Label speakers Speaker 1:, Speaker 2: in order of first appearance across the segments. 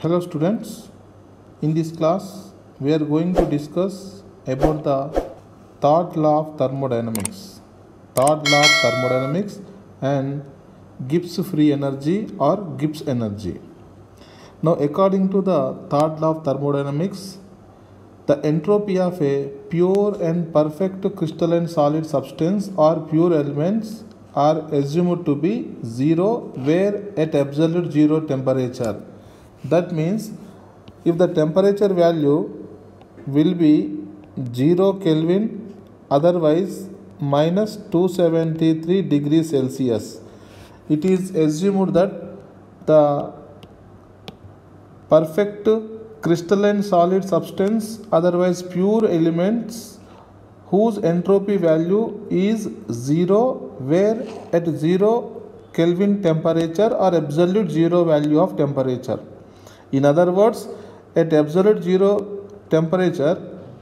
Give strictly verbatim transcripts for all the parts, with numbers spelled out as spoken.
Speaker 1: Hello students, in this class we are going to discuss about the third law of thermodynamics. Third law of thermodynamics and Gibbs free energy or Gibbs energy. Now according to the third law of thermodynamics, the entropy of a pure and perfect crystalline solid substance or pure elements are assumed to be zero where at absolute zero temperature. That means if the temperature value will be zero Kelvin, otherwise minus two hundred seventy-three degrees Celsius, it is assumed that the perfect crystalline solid substance, otherwise pure elements, whose entropy value is zero where at zero Kelvin temperature or absolute zero value of temperature. In other words, at absolute zero temperature,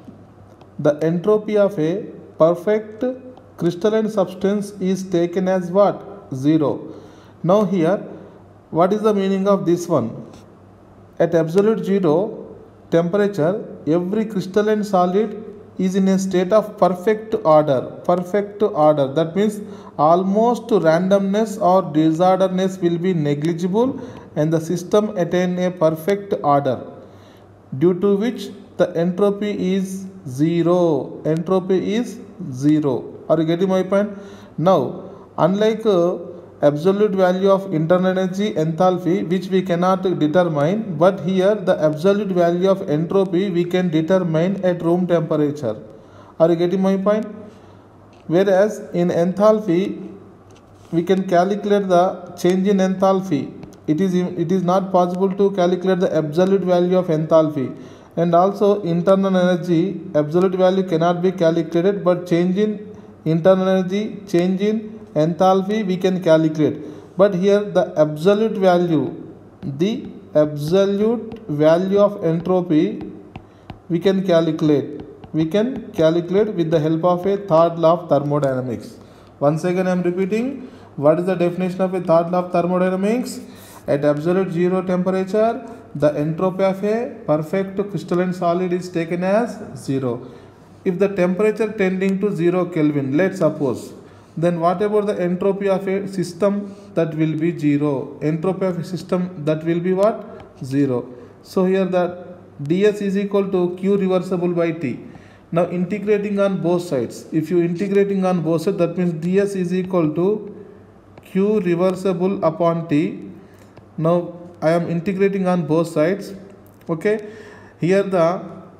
Speaker 1: the entropy of a perfect crystalline substance is taken as what? Zero. Now here, what is the meaning of this one? At absolute zero temperature, every crystalline solid is in a state of perfect order. Perfect order. That means almost randomness or disorderness will be negligible and the system attain a perfect order, due to which the entropy is zero. Entropy is zero. Are you getting my point? Now, unlike uh, absolute value of internal energy, enthalpy, which we cannot determine, but here the absolute value of entropy we can determine at room temperature. Are you getting my point? Whereas in enthalpy we can calculate the change in enthalpy. It is it is not possible to calculate the absolute value of enthalpy, and also internal energy absolute value cannot be calculated, but change in internal energy, change in enthalpy we can calculate. But here the absolute value, the absolute value of entropy we can calculate. We can calculate with the help of a third law of thermodynamics. Once again I am repeating, what is the definition of a third law of thermodynamics? At absolute zero temperature, the entropy of a perfect crystalline solid is taken as zero. If the temperature tending to zero Kelvin, let's suppose, then what about the entropy of a system? That will be zero. Entropy of a system, that will be what? Zero. So here the ds is equal to q reversible by t. Now integrating on both sides. If you integrating on both sides, that means ds is equal to q reversible upon t. Now I am integrating on both sides. Okay. Here the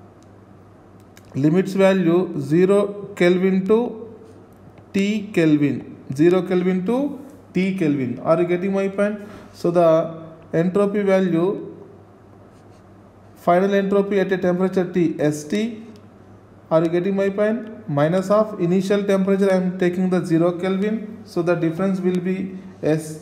Speaker 1: limits value zero Kelvin to T Kelvin, zero Kelvin to T Kelvin. Are you getting my point? So the entropy value, final entropy at a temperature T, S T. Are you getting my point? Minus of initial temperature, I am taking the zero Kelvin. So the difference will be S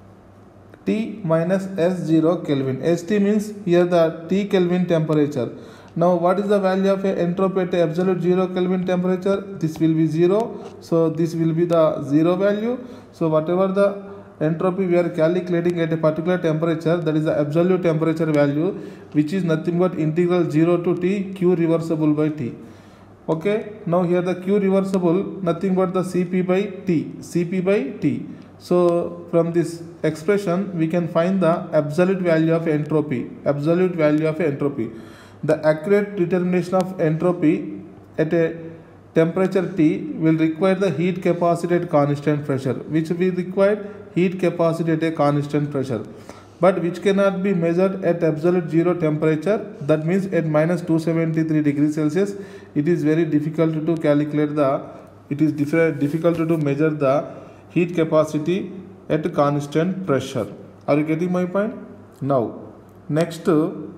Speaker 1: T minus S zero Kelvin. S T means here the T Kelvin temperature. Now what is the value of a entropy at absolute zero Kelvin temperature? This will be zero. So this will be the zero value. So whatever the entropy we are calculating at a particular temperature, that is the absolute temperature value, which is nothing but integral zero to T q reversible by T. Okay. Now here the q reversible, nothing but the Cp by T. Cp by T. So from this expression we can find the absolute value of entropy. Absolute value of entropy. The accurate determination of entropy at a temperature T will require the heat capacity at constant pressure, which we require heat capacity at a constant pressure, but which cannot be measured at absolute zero temperature. That means at minus two hundred seventy-three degrees Celsius, it is very difficult to calculate the, it is difficult to measure the heat capacity at constant pressure. Are you getting my point? Now, next,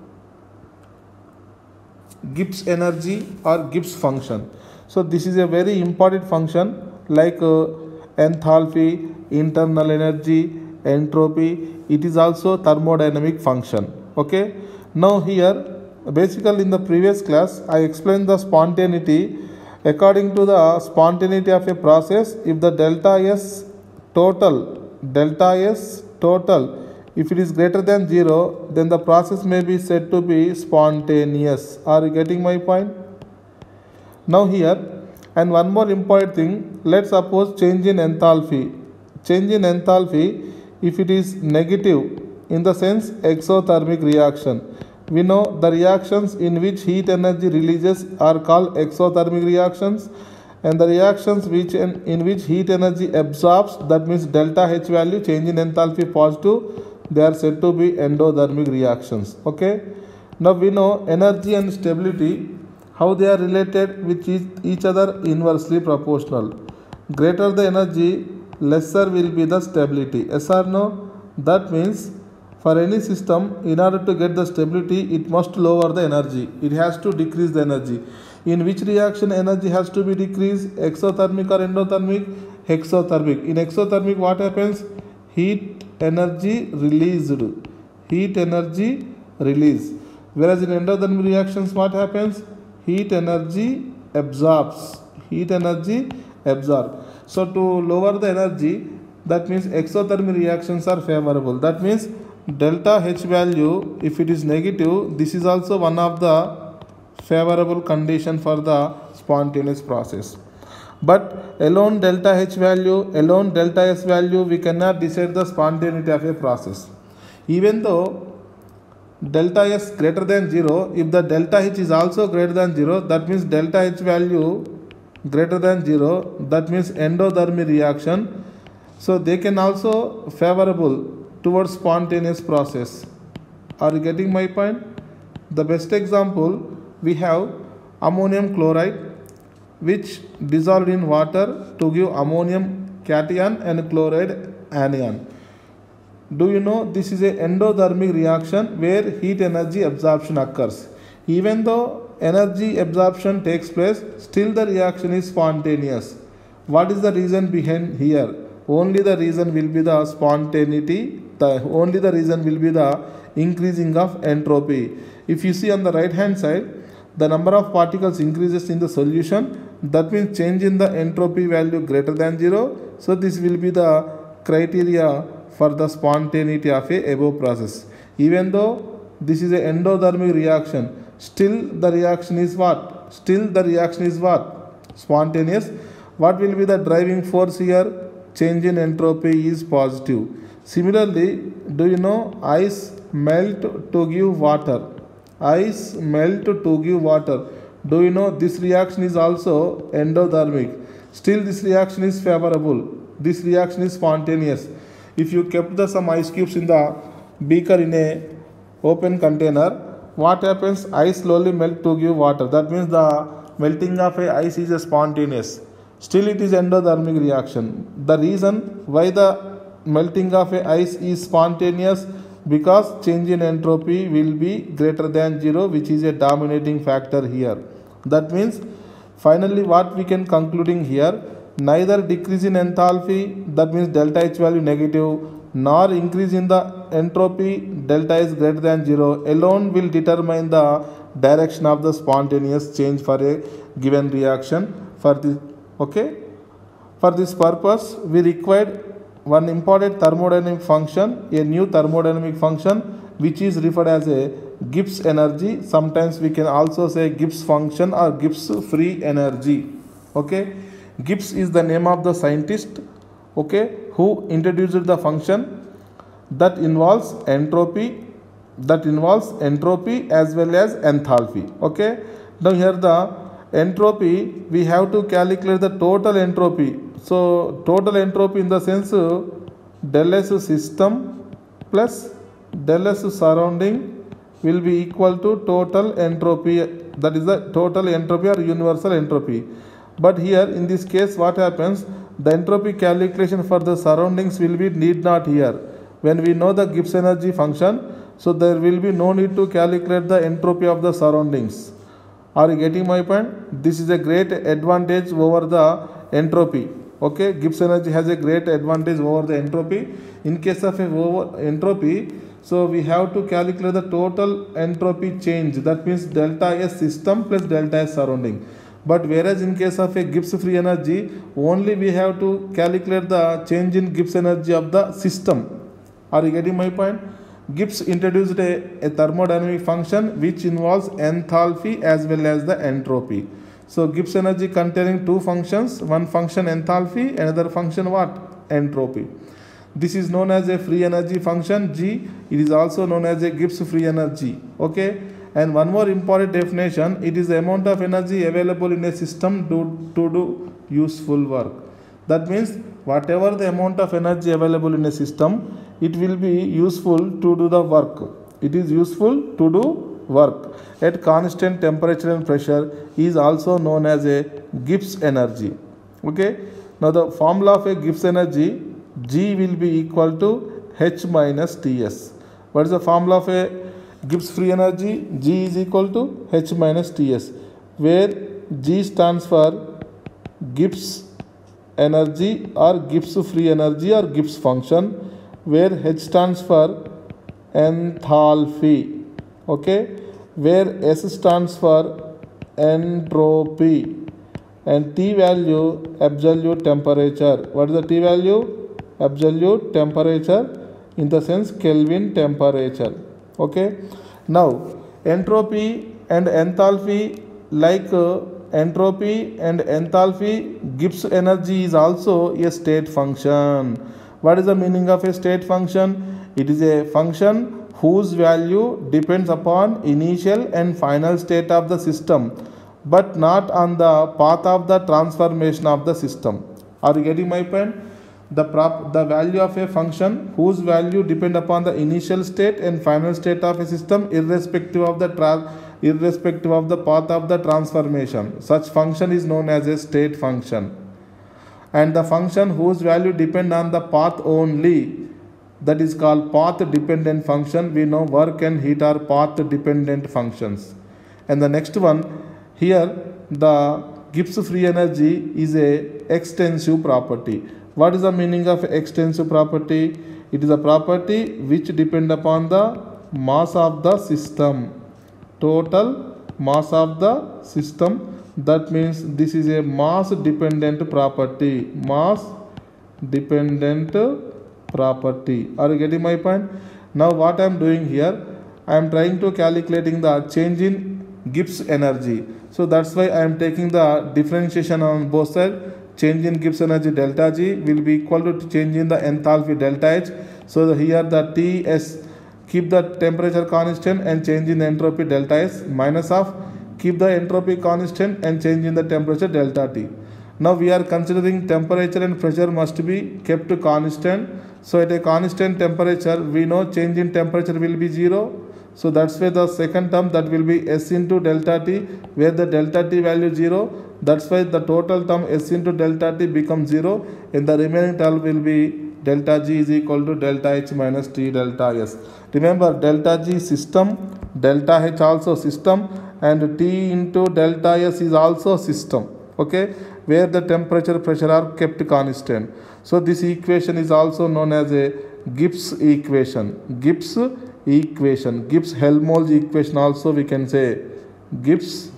Speaker 1: Gibbs energy or Gibbs function. So this is a very important function, like uh, enthalpy, internal energy, entropy. It is also thermodynamic function. Okay. Now here, basically in the previous class I explained the spontaneity. According to the spontaneity of a process, if the delta S total, delta S total If it is greater than zero, then the process may be said to be spontaneous. Are you getting my point? Now here, and one more important thing, let's suppose change in enthalpy. Change in enthalpy, if it is negative, in the sense exothermic reaction. We know the reactions in which heat energy releases are called exothermic reactions, and the reactions which in, in which heat energy absorbs, that means delta H value, change in enthalpy positive, they are said to be endothermic reactions. Okay. Now we know energy and stability, how they are related with each, each other, inversely proportional. Greater the energy, lesser will be the stability. Yes or no? That means for any system, in order to get the stability, it must lower the energy. It has to decrease the energy. In which reaction energy has to be decreased? Exothermic or endothermic? Exothermic. In exothermic, what happens? Heat energy released. Heat energy release. Whereas in endothermic reactions, what happens? Heat energy absorbs. Heat energy absorbs. So to lower the energy, that means exothermic reactions are favorable. That means delta H value, if it is negative, this is also one of the favorable condition for the spontaneous process. But alone delta H value, alone delta S value, we cannot decide the spontaneity of a process. Even though delta S greater than zero, if the delta H is also greater than zero, that means delta H value greater than zero, that means endothermic reaction. So they can also favorable towards spontaneous process. Are you getting my point? The best example, we have ammonium chloride, which dissolved in water to give ammonium cation and chloride anion. Do you know this is an endothermic reaction where heat energy absorption occurs? Even though energy absorption takes place, still the reaction is spontaneous. What is the reason behind here? Only the reason will be the spontaneity. The only the reason will be the increasing of entropy. If you see on the right hand side, the number of particles increases in the solution. That means change in the entropy value greater than zero. So this will be the criteria for the spontaneity of a above process. Even though this is an endothermic reaction, still the reaction is what? Still the reaction is what? Spontaneous. What will be the driving force here? Change in entropy is positive. Similarly, do you know ice melt to give water? Ice melt to give water. Do you know this reaction is also endothermic? Still this reaction is favorable. This reaction is spontaneous. If you kept the some ice cubes in the beaker in a open container, what happens? Ice slowly melt to give water. That means the melting of a ice is a spontaneous. Still it is endothermic reaction. The reason why the melting of a ice is spontaneous, because change in entropy will be greater than zero, which is a dominating factor here. That means finally what we can concluding here, neither decrease in enthalpy, that means delta H value negative, nor increase in the entropy, delta is greater than zero, alone will determine the direction of the spontaneous change for a given reaction. For the okay, for this purpose we required one important thermodynamic function, a new thermodynamic function, which is referred as a Gibbs energy. Sometimes we can also say Gibbs function or Gibbs free energy. Okay, Gibbs is the name of the scientist, okay, who introduced the function that involves entropy, that involves entropy as well as enthalpy. Okay, now here the entropy, we have to calculate the total entropy. So total entropy in the sense del S system plus del S surrounding will be equal to total entropy, that is the total entropy or universal entropy. But here in this case what happens, the entropy calculation for the surroundings will be need not here. When we know the Gibbs energy function, so there will be no need to calculate the entropy of the surroundings. Are you getting my point? This is a great advantage over the entropy. Okay, Gibbs energy has a great advantage over the entropy. In case of a over entropy, so we have to calculate the total entropy change. That means delta S system plus delta S surrounding. But whereas in case of a Gibbs free energy, only we have to calculate the change in Gibbs energy of the system. Are you getting my point? Gibbs introduced a, a thermodynamic function which involves enthalpy as well as the entropy. So Gibbs energy containing two functions, one function enthalpy, another function what? Entropy. This is known as a free energy function G. It is also known as a Gibbs free energy. Okay. And one more important definition, it is the amount of energy available in a system to, to do useful work. That means whatever the amount of energy available in a system, it will be useful to do the work. It is useful to do work at constant temperature and pressure is also known as a Gibbs energy. Okay. Now the formula of a Gibbs energy, G will be equal to H minus Ts. What is the formula of a Gibbs free energy? G is equal to H minus Ts, where G stands for Gibbs energy or Gibbs free energy or Gibbs function, where H stands for enthalpy, okay, where S stands for entropy, and T value absolute temperature. What is the T value? Absolute temperature, in the sense Kelvin temperature. Okay. Now entropy and enthalpy, like uh, entropy and enthalpy, Gibbs energy is also a state function. What is the meaning of a state function? It is a function whose value depends upon initial and final state of the system, but not on the path of the transformation of the system. Are you getting my point? The prop the value of a function whose value depend upon the initial state and final state of a system irrespective of the tra irrespective of the path of the transformation. Such function is known as a state function. And the function whose value depend on the path only, that is called path dependent function. We know work and heat are path dependent functions. And the next one, here the Gibbs free energy is a extensive property. What is the meaning of extensive property? It is a property which depend upon the mass of the system, total mass of the system. That means this is a mass dependent property, mass dependent property. Are you getting my point? Now what I am doing here, I am trying to calculating the change in Gibbs energy. So that's why I am taking the differentiation on both sides. Change in Gibbs energy delta G will be equal to change in the enthalpy delta H. So the, here the T S, keep the temperature constant and change in the entropy delta S, minus of keep the entropy constant and change in the temperature delta T. Now we are considering temperature and pressure must be kept constant. So at a constant temperature, we know change in temperature will be zero. So that's why the second term, that will be S into delta T, where the delta T value zero. That's why the total term S into delta T becomes zero. And the remaining term will be delta G is equal to delta H minus T delta S. Remember, delta G system, delta H also system, and T into delta S is also system. Okay, where the temperature pressure are kept constant. So this equation is also known as a Gibbs equation. Gibbs equation, Gibbs Helmholtz equation also we can say. Gibbs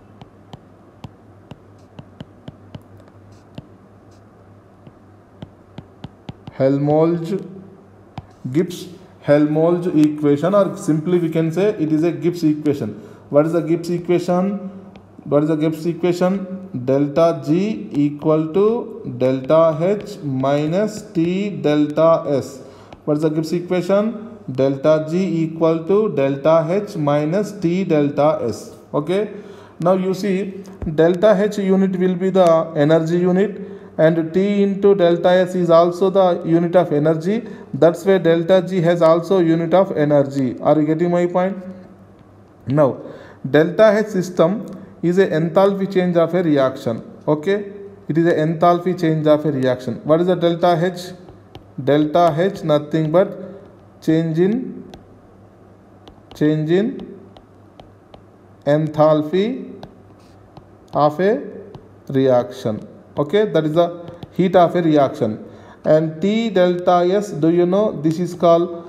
Speaker 1: Helmholtz, Gibbs Helmholtz equation, or simply we can say it is a Gibbs equation. What is the Gibbs equation? What is the Gibbs equation? Delta G equal to delta H minus T delta S. What is the Gibbs equation? Delta G equal to delta H minus T delta S. Okay. Now you see, delta H unit will be the energy unit, and T into delta S is also the unit of energy. That's why delta G has also unit of energy. Are you getting my point? Now delta H system is a enthalpy change of a reaction. Okay, it is a enthalpy change of a reaction. What is the delta H? Delta H nothing but change in change in enthalpy of a reaction. Okay, that is the heat of a reaction. And T delta S, do you know, this is called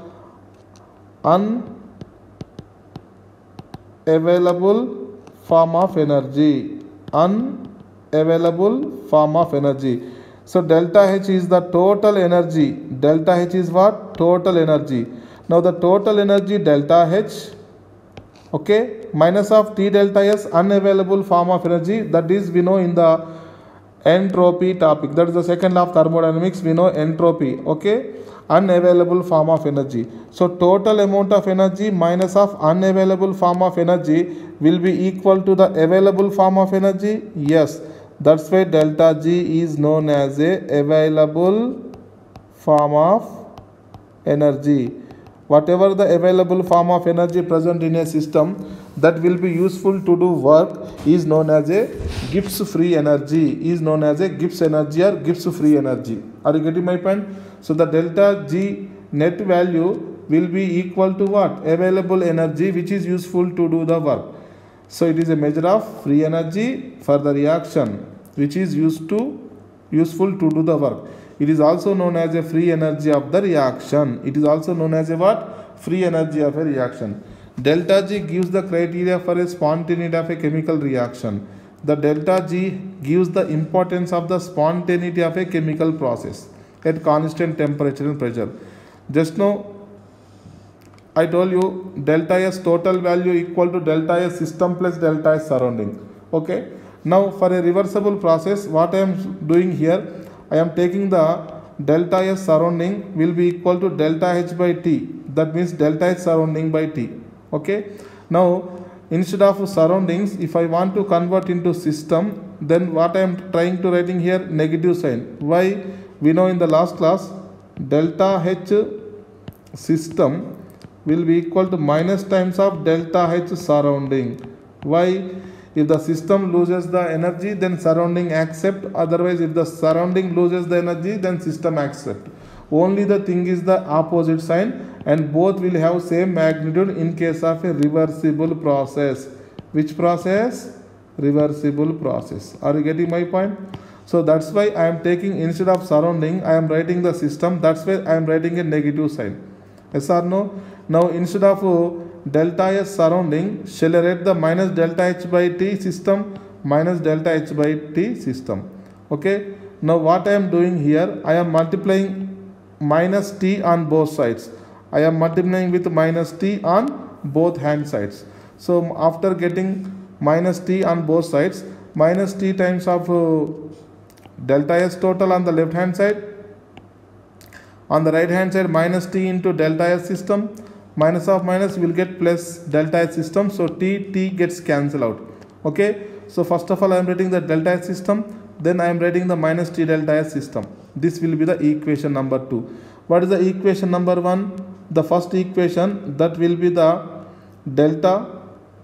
Speaker 1: unavailable form of energy. Unavailable form of energy. So delta H is the total energy delta H is what? Total energy. Now the total energy delta H, okay, minus of T delta S, unavailable form of energy, that is we know in the entropy topic, that is the second law of thermodynamics, we know entropy, okay, unavailable form of energy. So total amount of energy minus of unavailable form of energy will be equal to the available form of energy. Yes, that's why delta G is known as a available form of energy. Whatever the available form of energy present in a system that will be useful to do work is known as a Gibbs free energy, is known as a Gibbs energy or Gibbs free energy. Are you getting my point? So the delta G net value will be equal to what? Available energy which is useful to do the work. So it is a measure of free energy for the reaction which is used to useful to do the work. It is also known as a free energy of the reaction. It is also known as a what? Free energy of a reaction. Delta G gives the criteria for a spontaneity of a chemical reaction. The delta G gives the importance of the spontaneity of a chemical process at constant temperature and pressure. Just now I told you delta S total value equal to delta S system plus delta S surrounding. Okay. Now for a reversible process, what I am doing here, I am taking the delta S surrounding will be equal to delta H by T. That means delta H surrounding by T. Okay. Now instead of surroundings, if I want to convert into system, then what I am trying to writing here, negative sign. Why? We know in the last class delta H system will be equal to minus times of delta H surrounding. Why? If the system loses the energy, then surrounding accept. Otherwise, if the surrounding loses the energy, then system accept. Only the thing is the opposite sign, and both will have same magnitude in case of a reversible process. Which process? Reversible process. Are you getting my point? So that's why I am taking, instead of surrounding, I am writing the system. That's why I am writing a negative sign. Yes or no? Now instead of uh, delta S surrounding, shall I write the minus delta H by T system, minus delta H by T system. Okay. Now what I am doing here, I am multiplying minus T on both sides. I am multiplying with minus T on both hand sides. So after getting minus T on both sides, minus T times of uh, delta S total on the left hand side, on the right hand side minus T into delta S system, minus of minus will get plus delta S system. So T, T gets cancelled out. Okay. So first of all I am writing the delta S system, then I am writing the minus T delta S system. This will be the equation number two. What is the equation number one? The first equation, that will be the delta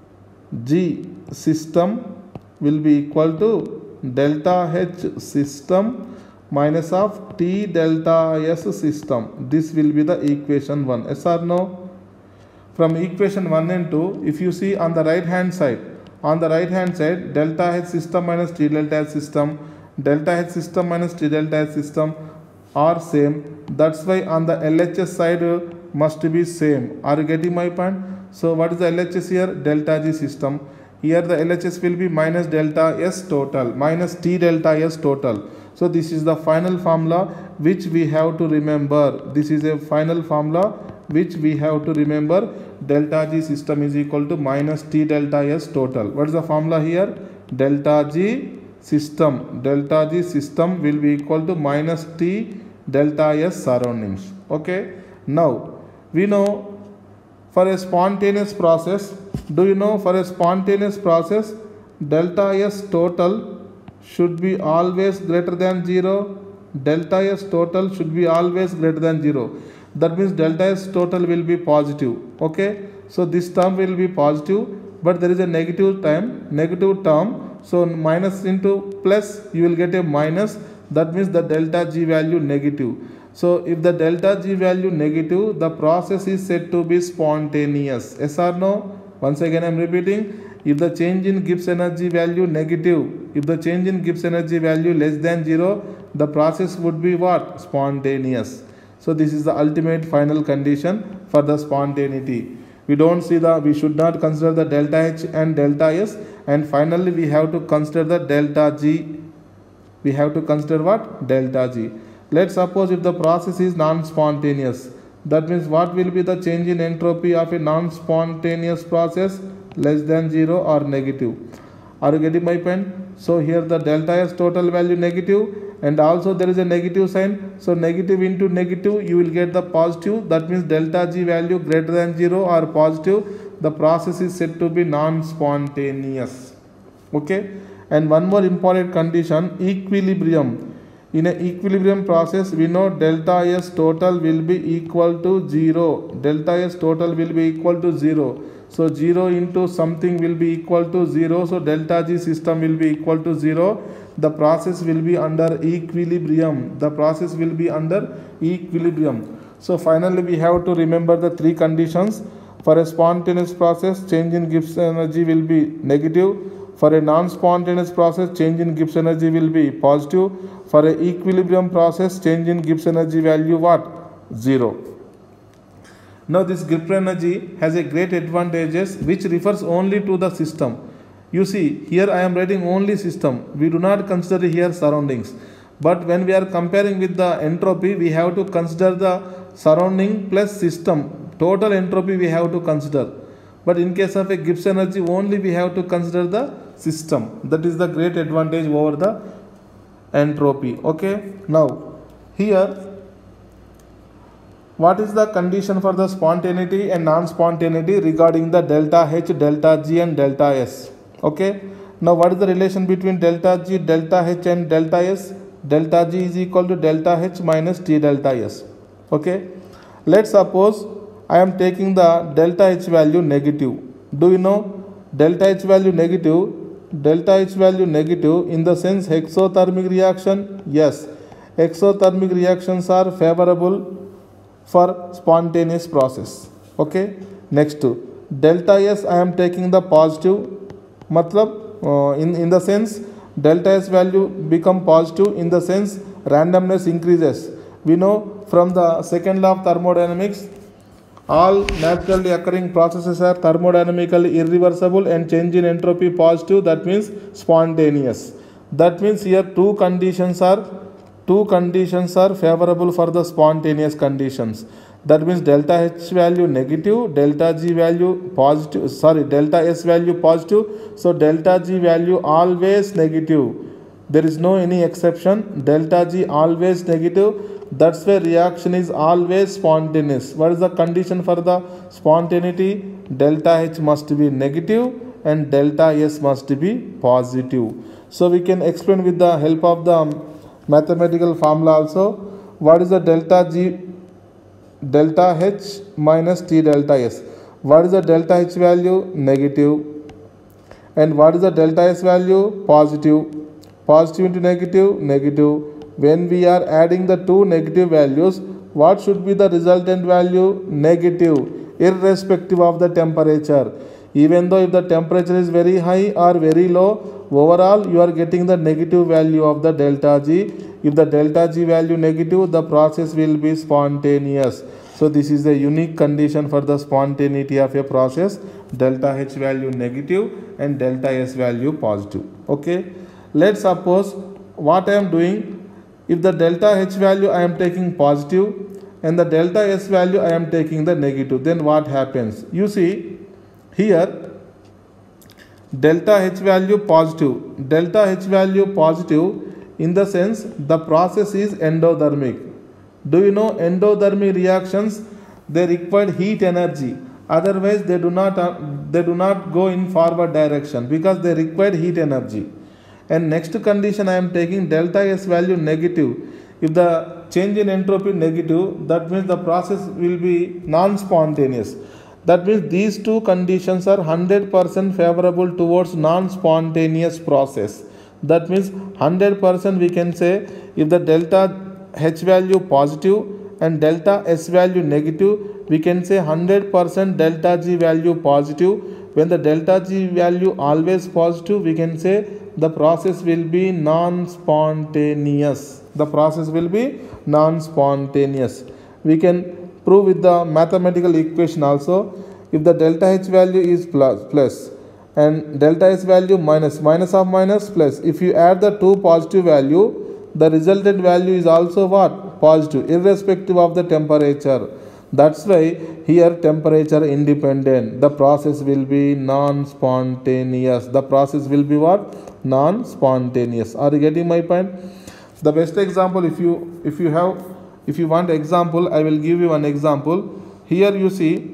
Speaker 1: G system will be equal to delta H system minus of T delta S system. This will be the equation one. Yes or no? From equation one and two, if you see on the right hand side, on the right hand side, delta H system minus T delta H system, delta H system minus T delta H system are same. That's why on the L H S side uh, must be same. Are you getting my point? So what is the L H S here? Delta G system. Here the L H S will be minus delta S total, minus T delta S total. So this is the final formula which we have to remember. This is a final formula which we have to remember. Delta G system is equal to minus T delta S total. What is the formula here? Delta G system. Delta G system will be equal to minus T delta S surroundings. Okay. Now we know for a spontaneous process, do you know for a spontaneous process delta S total should be always greater than zero? Delta S total should be always greater than zero. That means delta S total will be positive. Okay. So this term will be positive, but there is a negative term, negative term. So minus into plus, you will get a minus. That means the delta G value negative. So if the delta G value negative, the process is said to be spontaneous. Yes or no? Once again I am repeating. If the change in Gibbs energy value negative, if the change in Gibbs energy value less than zero, the process would be what? Spontaneous. So this is the ultimate final condition for the spontaneity. We don't see the, we should not consider the delta H and delta S, and finally we have to consider the delta G. We have to consider what? Delta G. Let's suppose if the process is non-spontaneous, that means what will be the change in entropy of a non-spontaneous process? Less than zero or negative. Are you getting my point? So here the delta S total value negative, and also there is a negative sign. So negative into negative, you will get the positive. That means delta G value greater than zero or positive. The process is said to be non-spontaneous. Okay. And one more important condition, equilibrium. In an equilibrium process, we know delta S total will be equal to zero. Delta S total will be equal to zero. So zero into something will be equal to zero. So delta G system will be equal to zero. The process will be under equilibrium. The process will be under equilibrium. So finally we have to remember the three conditions. For a spontaneous process, change in Gibbs energy will be negative. For a non-spontaneous process, change in Gibbs energy will be positive. For a equilibrium process, change in Gibbs energy value what? Zero. Now this Gibbs energy has a great advantages which refers only to the system. You see, here I am writing only system. We do not consider here surroundings. But when we are comparing with the entropy, we have to consider the surrounding plus system. Total entropy we have to consider. But in case of a Gibbs energy, only we have to consider the system. That is the great advantage over the entropy. Okay. Now here, what is the condition for the spontaneity and non-spontaneity regarding the delta H, delta G and delta S? Okay. Now what is the relation between delta G, delta H and delta S? Delta G is equal to delta H minus T delta S. Okay. Let's suppose I am taking the delta H value negative. Do you know delta H value negative? Delta H value negative in the sense exothermic reaction? Yes. Exothermic reactions are favorable for spontaneous process. Okay. Next to delta S I am taking the positive. Matlab uh, in, in the sense delta S value become positive in the sense randomness increases. We know from the second law of thermodynamics, all naturally occurring processes are thermodynamically irreversible and change in entropy positive. That means spontaneous. That means here two conditions are two conditions are favorable for the spontaneous conditions. That means delta H value negative, delta G value positive. Sorry, delta S value positive. So delta G value always negative. There is no any exception. Delta G always negative. That's why reaction is always spontaneous. What is the condition for the spontaneity? Delta H must be negative and delta S must be positive. So we can explain with the help of the mathematical formula also. What is the delta G, delta H minus T delta S? What is the delta H value? Negative. And what is the delta S value? Positive. Positive into negative, negative. When we are adding the two negative values, what should be the resultant value? Negative, irrespective of the temperature. Even though if the temperature is very high or very low, overall you are getting the negative value of the delta G. If the delta G value negative, the process will be spontaneous. So this is the unique condition for the spontaneity of a process. Delta H value negative and delta S value positive. Okay. Let's suppose what I am doing. If the delta H value I am taking positive and the delta S value I am taking the negative, then what happens? You see here delta H value positive, delta H value positive in the sense the process is endothermic. Do you know endothermic reactions? They require heat energy. Otherwise they do not uh, they do not go in forward direction because they require heat energy. And next condition I am taking delta S value negative. If the change in entropy negative, that means the process will be non-spontaneous. That means these two conditions are one hundred percent favorable towards non-spontaneous process. That means one hundred percent we can say if the delta H value positive and delta S value negative, we can say one hundred percent delta G value positive. When the delta G value always positive, we can say the process will be non-spontaneous. The process will be non-spontaneous. We can prove with the mathematical equation also. If the delta H value is plus, plus and delta S value minus, minus of minus plus. If you add the two positive value, the resultant value is also what? Positive, irrespective of the temperature. That's why here temperature independent. The process will be non-spontaneous. The process will be what? Non-spontaneous. Are you getting my point? The best example, if you if you have if you want example, I will give you one example. Here you see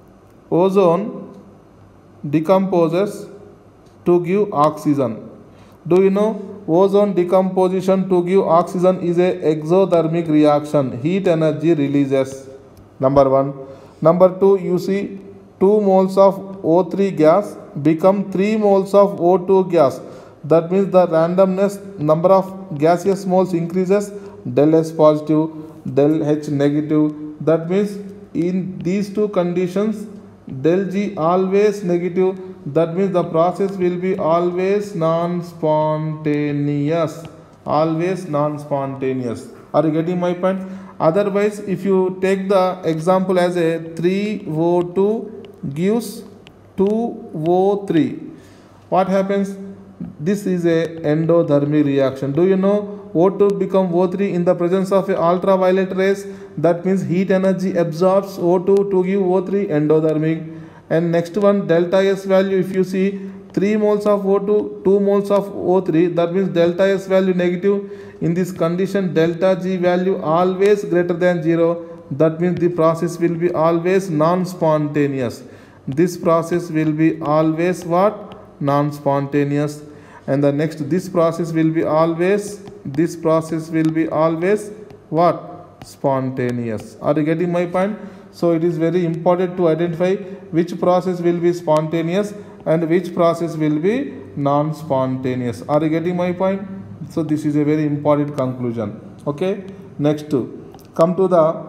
Speaker 1: ozone decomposes to give oxygen. Do you know ozone decomposition to give oxygen is a exothermic reaction? Heat energy releases. Number one. Number two, you see two moles of O three gas become three moles of O two gas. That means the randomness number of gaseous moles increases. Del S positive, del H negative. That means in these two conditions, del G always negative. That means the process will be always non-spontaneous. Always non-spontaneous. Are you getting my point? Otherwise, if you take the example as a three O two gives two O three, what happens? This is a endothermic reaction. Do you know O two become O three in the presence of a ultraviolet rays? That means heat energy absorbs O two to give O three, endothermic. And next one, delta S value, if you see three moles of O two, two moles of O three, that means delta S value negative. In this condition, delta G value always greater than zero. That means the process will be always non-spontaneous. This process will be always what? Non-spontaneous. And the next, this process will be always, this process will be always what? Spontaneous. Are you getting my point? So it is very important to identify which process will be spontaneous and which process will be non-spontaneous. Are you getting my point? So this is a very important conclusion. Okay. Next, come to the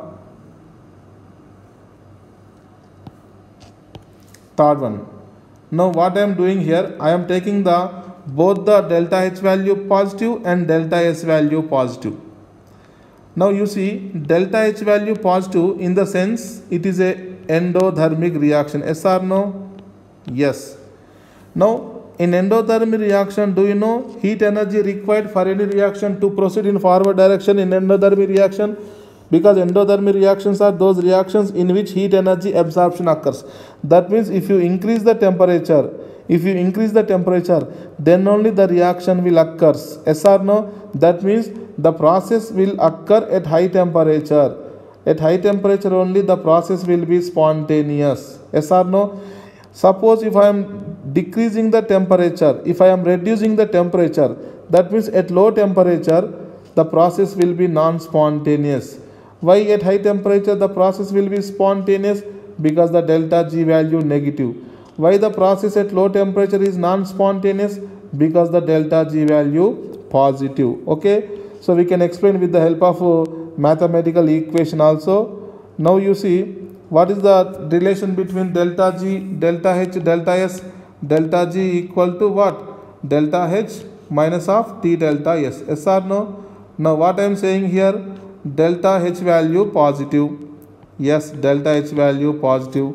Speaker 1: third one. Now what I am doing here, I am taking the both the delta H value positive and delta S value positive. Now you see delta H value positive in the sense it is a endothermic reaction. Yes or no? Yes. Now in endothermic reaction, do you know heat energy required for any reaction to proceed in forward direction in endothermic reaction? Because endothermic reactions are those reactions in which heat energy absorption occurs. That means if you increase the temperature, if you increase the temperature, then only the reaction will occur. Yes or no? That means the process will occur at high temperature. At high temperature only the process will be spontaneous. Yes or no? Suppose if I am decreasing the temperature, if I am reducing the temperature, that means at low temperature the process will be non-spontaneous. Why at high temperature the process will be spontaneous? Because the delta G value negative. Why the process at low temperature is non-spontaneous? Because the delta G value positive. Okay. So we can explain with the help of uh, mathematical equation also. Now you see what is the relation between delta G, delta H, delta S? Delta G equal to what? Delta H minus of T delta S. Yes or no? Now what I am saying here, delta H value positive. Yes, delta H value positive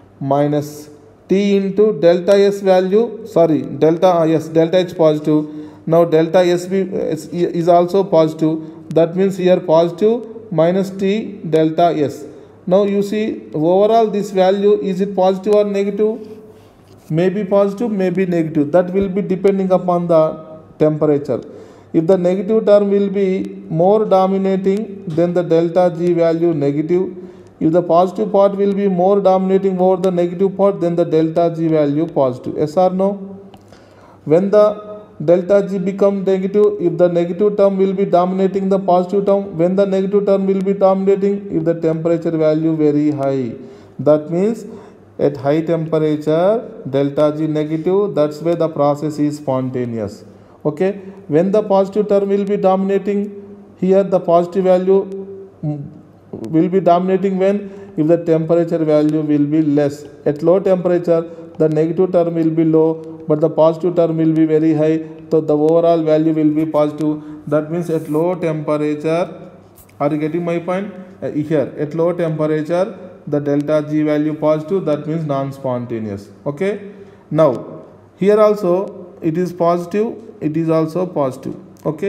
Speaker 1: minus T into delta S value, sorry, delta, yes, delta H positive. Now delta S B is also positive. That means here positive minus T delta S. Now you see overall this value, is it positive or negative? May be positive, may be negative. That will be depending upon the temperature. If the negative term will be more dominating, then the delta G value negative. If the positive part will be more dominating over the negative part, then the delta G value positive. Yes or no? When the delta G become negative, if the negative term will be dominating the positive term, when the negative term will be dominating, if the temperature value very high. That means at high temperature delta G negative, that's where the process is spontaneous. Okay. When the positive term will be dominating, here the positive value will be dominating when? If the temperature value will be less. At low temperature the negative term will be low, but the positive term will be very high, so the overall value will be positive. That means at low temperature, are you getting my point? Uh, here at low temperature the delta G value positive, that means non-spontaneous. Okay. Now here also it is positive, it is also positive. Okay.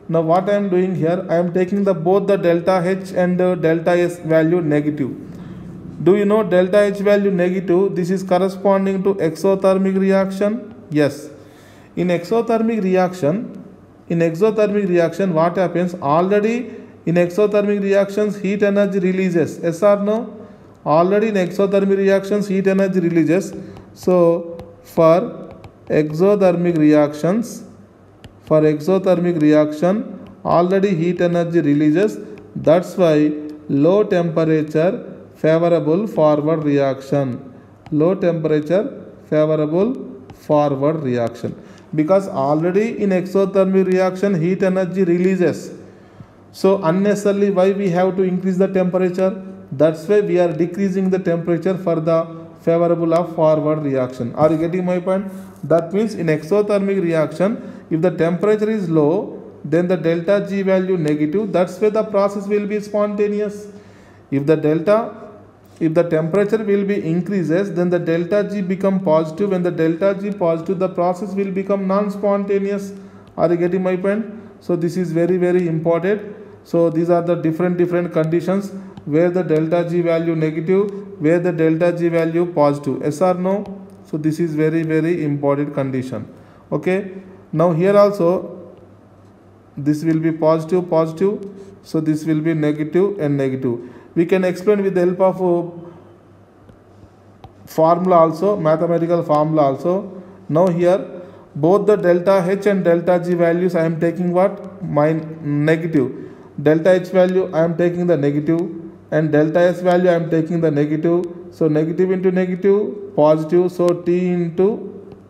Speaker 1: Now what I am doing here, I am taking the both the delta H and uh, delta S value negative. Do you know delta H value negative? This is corresponding to exothermic reaction. Yes. In exothermic reaction, in exothermic reaction, what happens? Already in exothermic reactions, heat energy releases. Yes or no? Already in exothermic reactions, heat energy releases. So for exothermic reactions, for exothermic reaction, already heat energy releases. That's why low temperature favorable forward reaction. Low temperature favorable forward reaction. Because already in exothermic reaction, heat energy releases. So unnecessarily, why we have to increase the temperature? That's why we are decreasing the temperature for the favorable of forward reaction. Are you getting my point? That means in exothermic reaction, if the temperature is low, then the delta G value negative. That's why the process will be spontaneous. If the delta, if the temperature will be increases, then the delta G become positive. When the delta G positive, the process will become non-spontaneous. Are you getting my point? So this is very very important. So these are the different different conditions where the delta G value negative, where the delta G value positive. Yes or no? So this is very very important condition. Okay. Now here also this will be positive positive. So this will be negative and negative. We can explain with the help of uh, formula also, mathematical formula also. Now here both the delta H and delta G values I am taking what? My negative. Delta H value I am taking the negative and delta S value I am taking the negative. So negative into negative, positive. So T into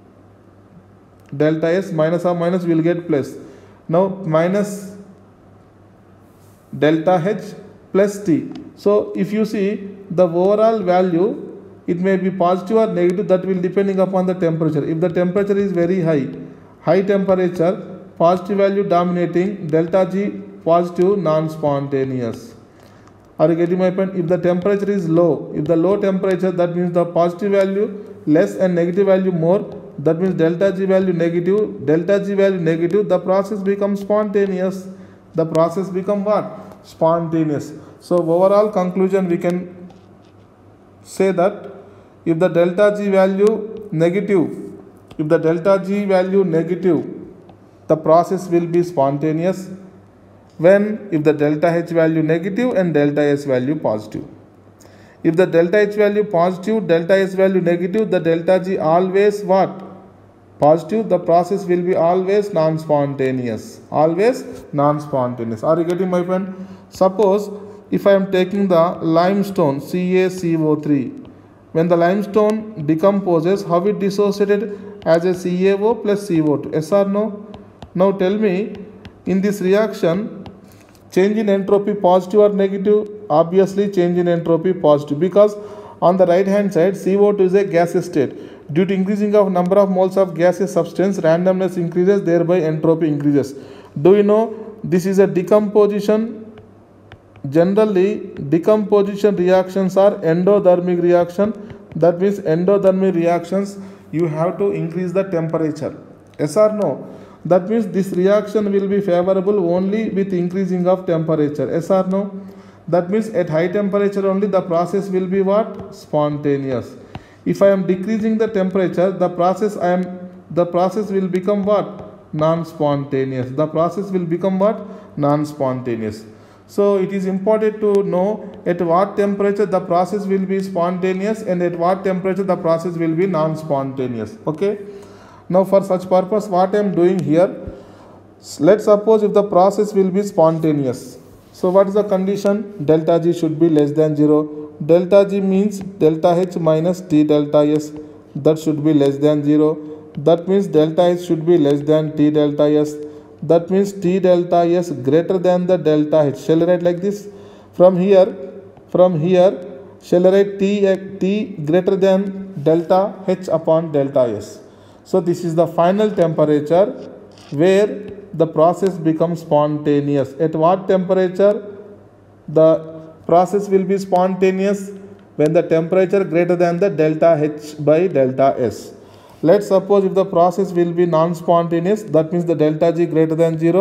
Speaker 1: delta S minus or minus will get plus. Now minus delta H plus T. So if you see the overall value, it may be positive or negative, that will depending upon the temperature. If the temperature is very high, high temperature, positive value dominating, delta G positive, non-spontaneous. Are you getting my point? If the temperature is low, if the low temperature, that means the positive value less and negative value more, that means delta G value negative, delta G value negative, the process becomes spontaneous. The process become what? Spontaneous. So overall conclusion we can say that if the delta G value negative, if the delta G value negative, the process will be spontaneous. When? If the delta H value negative and delta S value positive. If the delta H value positive, delta S value negative, the delta G always what? Positive, the process will be always non-spontaneous. Always non-spontaneous. Are you getting my point? Suppose if I am taking the limestone C a C O three, when the limestone decomposes, how it dissociated? As a C a O plus C O two. Yes or no? Now tell me, in this reaction, change in entropy positive or negative? Obviously change in entropy positive, because on the right hand side C O two is a gaseous state. Due to increasing of number of moles of gaseous substance, randomness increases, thereby entropy increases. Do you know this is a decomposition? Generally decomposition reactions are endothermic reaction. That means endothermic reactions you have to increase the temperature. Yes or no? That means this reaction will be favorable only with increasing of temperature. Yes or no? That means at high temperature only the process will be what? Spontaneous. If I am decreasing the temperature, the process I am the process will become what? Non-spontaneous. The process will become what? Non-spontaneous. So it is important to know at what temperature the process will be spontaneous and at what temperature the process will be non-spontaneous. Okay. Now for such purpose, what I am doing here, let's suppose if the process will be spontaneous. So what is the condition? Delta G should be less than zero. Delta G means delta H minus T delta S, that should be less than zero. That means delta H should be less than T delta S. That means T delta S greater than the delta H. Shall I write like this? From here, from here, shall I write T, T greater than delta H upon delta S. So this is the final temperature where the process becomes spontaneous. At what temperature the process will be spontaneous? When the temperature greater than the delta H by delta S. Let's suppose if the process will be non-spontaneous, that means the delta G greater than zero,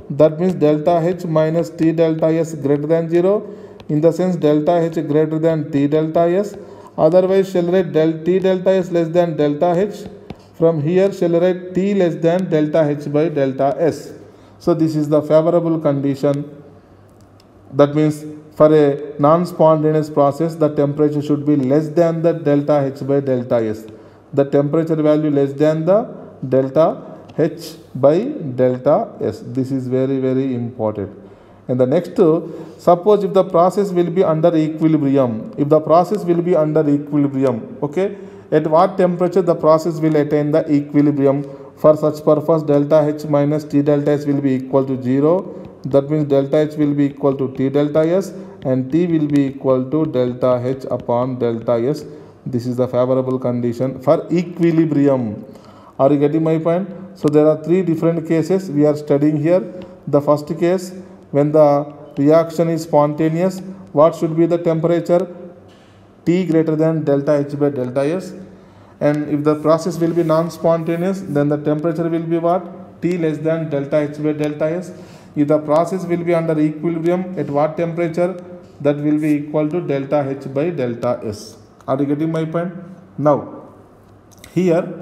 Speaker 1: that means delta H minus T delta S greater than zero, in the sense delta H greater than T delta S. Otherwise, shall write del T delta S less than delta H. From here, shall write T less than delta H by delta S. So this is the favorable condition. That means for a non-spontaneous process, the temperature should be less than the delta H by delta S. The temperature value less than the delta H by delta S. This is very, very important. And the next, suppose if the process will be under equilibrium. If the process will be under equilibrium, okay, at what temperature the process will attain the equilibrium? For such purpose, delta H minus T delta S will be equal to zero. That means delta H will be equal to T delta S and T will be equal to delta H upon delta S. This is the favorable condition for equilibrium. Are you getting my point? So there are three different cases we are studying here. The first case, when the reaction is spontaneous, what should be the temperature? T greater than delta H by delta S. And if the process will be non-spontaneous, then the temperature will be what? T less than delta H by delta S. If the process will be under equilibrium, at what temperature? That will be equal to delta H by delta S. Are you getting my point? Now, here,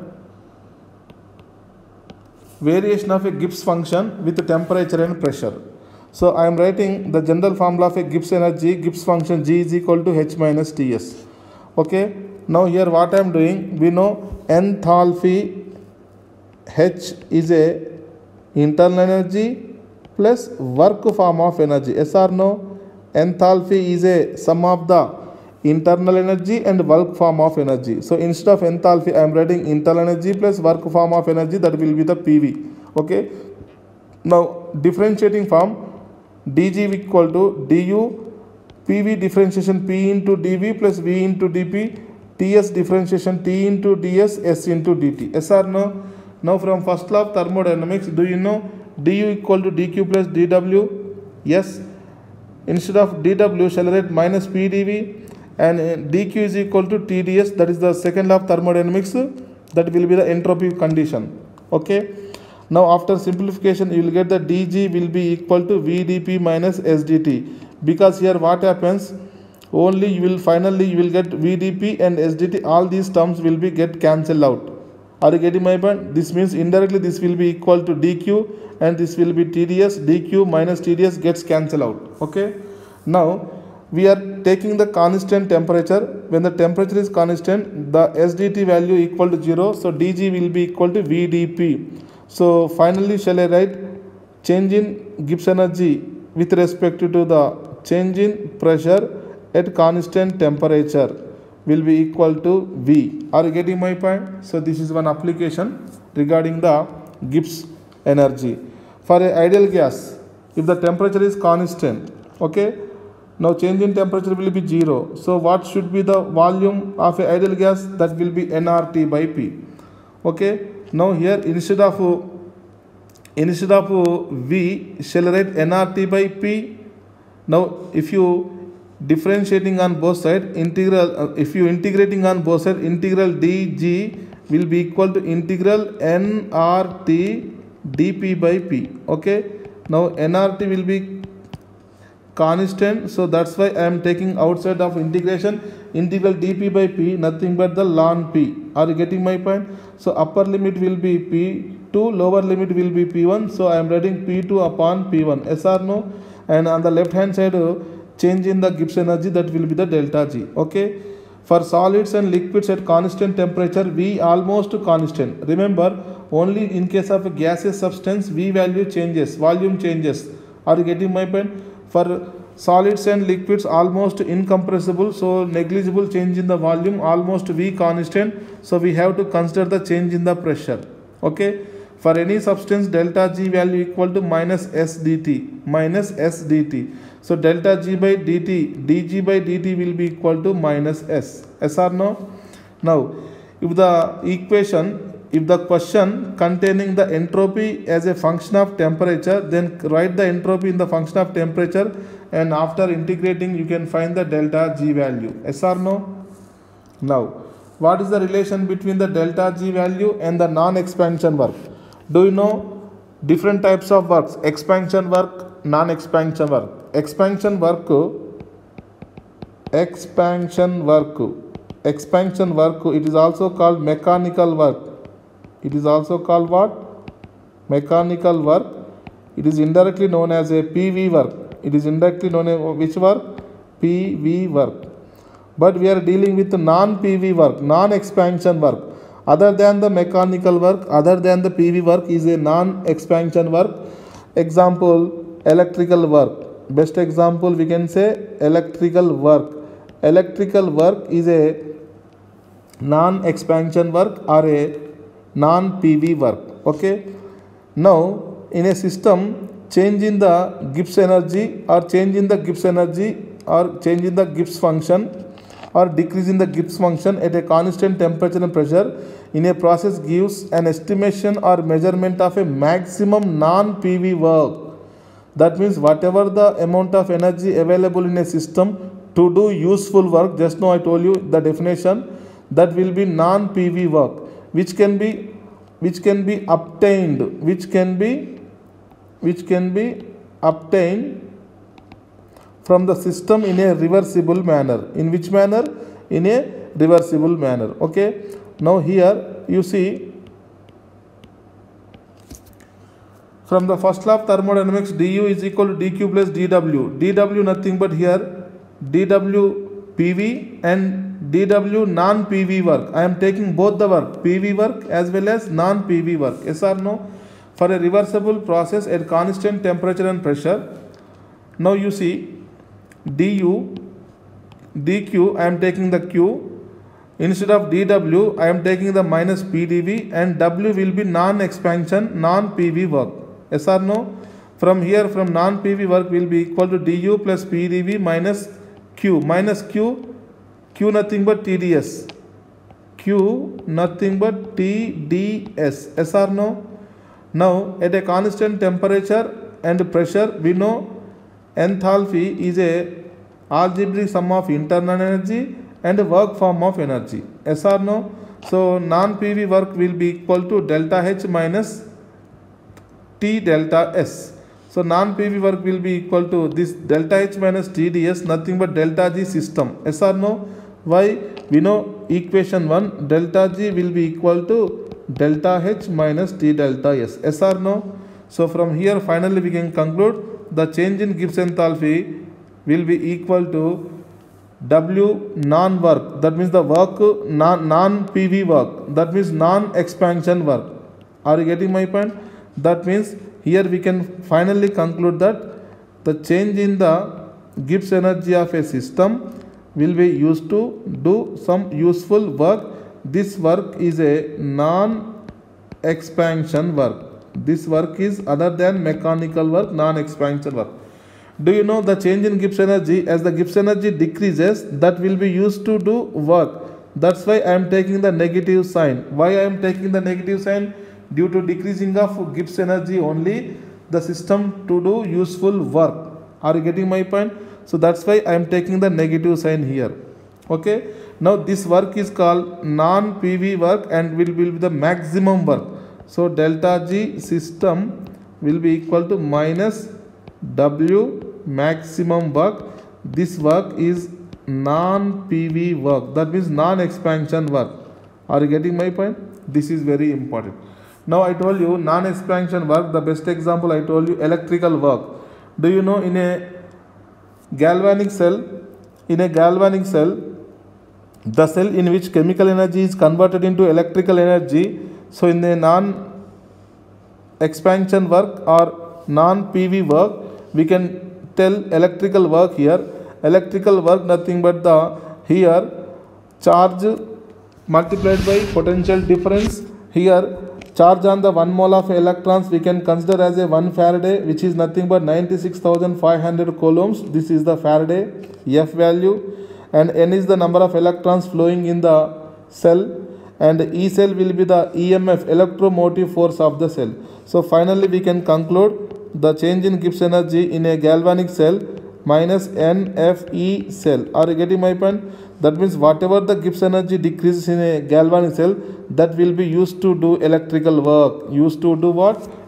Speaker 1: variation of a Gibbs function with temperature and pressure. So I am writing the general formula of a Gibbs energy. Gibbs function G is equal to H minus Ts. Okay. Now here what I am doing, we know enthalpy H is a internal energy plus work form of energy. Yes or no? Enthalpy is a sum of the internal energy and work form of energy. So instead of enthalpy, I am writing internal energy plus work form of energy, that will be the P V. Okay. Now differentiating form, dG equal to du, P V differentiation P into dV plus V into dP, Ts differentiation T into ds, S into dt. Yes or no? Now from first law of thermodynamics, do you know du equal to dq plus dw? Yes. Instead of dw, shall write minus P dV, and dq is equal to Tds. That is the second law of thermodynamics. That will be the entropy condition. Okay. Now after simplification, you will get the dg will be equal to V dP minus S dt. Because here what happens? Only you will finally you will get V dP and S dt. All these terms will be get cancelled out. Are you getting my point? This means indirectly this will be equal to dq and this will be Tds. Dq minus Tds gets cancelled out. Okay. Now we are taking the constant temperature. When the temperature is constant, the S dt value equal to zero. So dg will be equal to V dP. So finally, shall I write change in Gibbs energy with respect to the change in pressure at constant temperature will be equal to V. Are you getting my point? So this is one application regarding the Gibbs energy. For an ideal gas, if the temperature is constant, okay, now change in temperature will be zero. So what should be the volume of an ideal gas? That will be N R T by P. Okay. Now here instead of instead of V, shall write N R T by P. Now if you differentiating on both sides, integral uh, if you integrating on both sides, integral dg will be equal to integral N R T dP by P. Okay. Now N R T will be constant, so that's why I am taking outside of integration. Integral dP by P, nothing but the ln P. Are you getting my point? So upper limit will be P two, lower limit will be P one. So I am writing P two upon P one. Yes or no? And on the left hand side, change in the Gibbs energy, that will be the delta G. Okay. For solids and liquids at constant temperature, V almost constant. Remember, only in case of a gaseous substance, V value changes, volume changes. Are you getting my point? For solids and liquids, almost incompressible, so negligible change in the volume, almost V constant. So we have to consider the change in the pressure. Okay. For any substance, delta G value equal to minus S dt, minus S dt. So delta G by dt, dg by dt will be equal to minus S. Yes or no? Now, if the equation, if the question containing the entropy as a function of temperature, then write the entropy in the function of temperature, and after integrating you can find the delta G value. Yes or no? Now, what is the relation between the delta G value and the non-expansion work? Do you know different types of works: expansion work, non-expansion work. Expansion work, expansion work, expansion work, it is also called mechanical work. It is also called what? Mechanical work. It is indirectly known as a P V work. It is indirectly known as which work? P V work. But we are dealing with non-P V work, non-expansion work. Other than the mechanical work, other than the P V work is a non-expansion work. Example, electrical work. Best example we can say electrical work. Electrical work is a non-expansion work or a non-P V work. Okay. Now, in a system, change in the Gibbs energy or change in the Gibbs energy or change in the Gibbs function or decrease in the Gibbs function at a constant temperature and pressure in a process gives an estimation or measurement of a maximum non-P V work. That means whatever the amount of energy available in a system to do useful work, just now I told you the definition, that will be non-P V work, which can be which can be obtained, which can be which can be obtained from the system in a reversible manner. In which manner? In a reversible manner. Okay. Now here you see from the first law of thermodynamics, du is equal to dq plus dw. Dw nothing but here dw P V and dw non-P V work. I am taking both the work, P V work as well as non-P V work. Yes or no? For a reversible process at constant temperature and pressure. Now you see du, dq, I am taking the q. Instead of dw, I am taking the minus pdv, and w will be non-expansion, non-P V work. Yes or no? From here, from non-P V work will be equal to du plus pdv minus q. Minus q, q nothing but T D S. Q nothing but T D S. Yes or no? Now, at a constant temperature and pressure, we know enthalpy is a algebraic sum of internal energy and work form of energy. Yes or no? So, non-P V work will be equal to delta H minus T delta S. So, non-P V work will be equal to this delta H minus T D S, nothing but delta G system. Yes or no? Why? We know equation one, delta G will be equal to delta H minus T delta S. Yes or no? So, from here finally we can conclude the change in Gibbs enthalpy will be equal to W non-work, that means the work non-P V work, that means non-expansion work. Are you getting my point? That means here we can finally conclude that the change in the Gibbs energy of a system will be used to do some useful work. This work is a non-expansion work. This work is other than mechanical work, non-expansion work. Do you know the change in Gibbs energy, as the Gibbs energy decreases, that will be used to do work. That's why I am taking the negative sign. Why I am taking the negative sign? Due to decreasing of Gibbs energy only, the system to do useful work. Are you getting my point? So that's why I am taking the negative sign here. Okay. Now this work is called non-P V work and will, will be the maximum work. So delta G system will be equal to minus W maximum work. This work is non-P V work. That means non-expansion work. Are you getting my point? This is very important. Now I told you non-expansion work. The best example I told you electrical work. Do you know in a galvanic cell, in a galvanic cell, the cell in which chemical energy is converted into electrical energy. So in a non-expansion work or non-P V work, we can tell electrical work here. Electrical work nothing but the here charge multiplied by potential difference. Here charge on the one mole of electrons we can consider as a one Faraday, which is nothing but ninety-six thousand five hundred coulombs. This is the Faraday F value, and N is the number of electrons flowing in the cell, and E cell will be the E M F, electromotive force of the cell. So finally we can conclude the change in Gibbs energy in a galvanic cell minus N F E cell. Are you getting my point? That means whatever the Gibbs energy decreases in a galvanic cell, that will be used to do electrical work. Used to do what?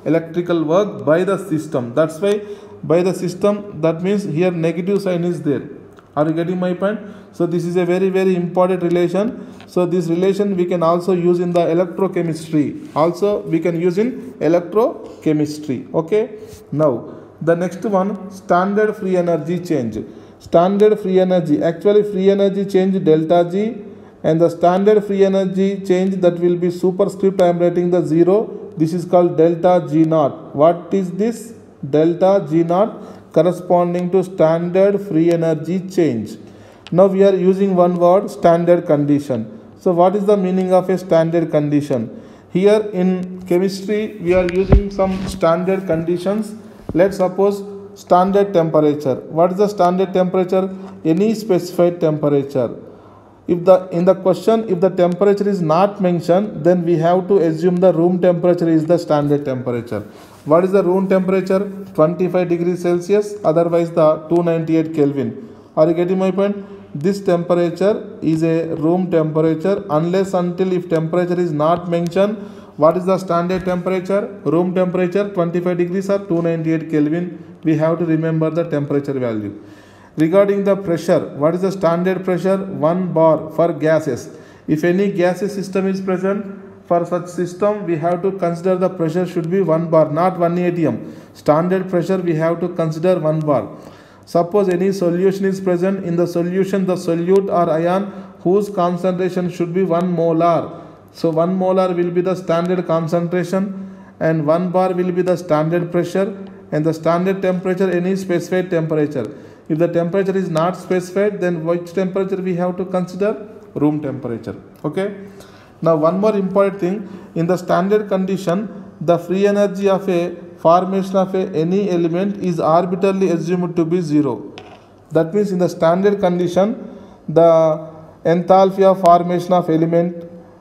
Speaker 1: electrical work by the system. That's why by the system, that means here negative sign is there. Are you getting my point? So this is a very very important relation. So this relation we can also use in the electrochemistry. Also we can use in electrochemistry. Okay. Now the next one, standard free energy change. Standard free energy, actually free energy change delta G, and the standard free energy change that will be superscript, I am writing the zero. This is called delta G naught. What is this? Delta G naught corresponding to standard free energy change. Now we are using one word, standard condition. So what is the meaning of a standard condition? Here in chemistry we are using some standard conditions. Let's suppose standard temperature. What is the standard temperature? Any specified temperature. If the in the question, if the temperature is not mentioned, then we have to assume the room temperature is the standard temperature. What is the room temperature? twenty-five degrees Celsius, otherwise the two ninety-eight Kelvin. Are you getting my point? This temperature is a room temperature unless until if temperature is not mentioned. What is the standard temperature? Room temperature twenty-five degrees or two ninety-eight Kelvin. We have to remember the temperature value. Regarding the pressure, what is the standard pressure? one bar for gases. If any gaseous system is present, for such system we have to consider the pressure should be one bar, not one atm. Standard pressure we have to consider one bar. Suppose any solution is present, in the solution the solute or ion whose concentration should be one molar. So one molar will be the standard concentration and one bar will be the standard pressure, and the standard temperature any specified temperature. If the temperature is not specified, then which temperature we have to consider? Room temperature. Okay. Now one more important thing, in the standard condition the free energy of a formation of a any element is arbitrarily assumed to be zero. That means in the standard condition the enthalpy of formation of element,